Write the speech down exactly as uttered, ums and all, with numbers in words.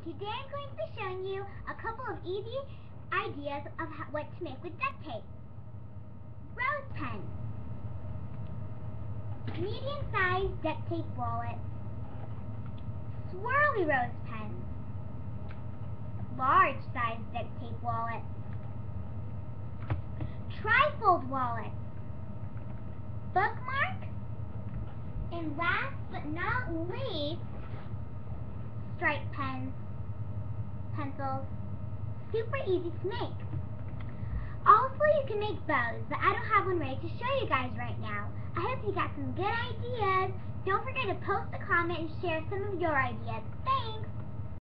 Today I'm going to be showing you a couple of easy ideas of how, what to make with duct tape. Rose pen, medium-sized duct tape wallet, swirly rose pen, large-sized duct tape wallet, trifold wallet, bookmark, and last but not least, stripe pens, pencils. Super easy to make. Also, you can make bows, but I don't have one ready to show you guys right now. I hope you got some good ideas. Don't forget to post a comment and share some of your ideas. Thanks!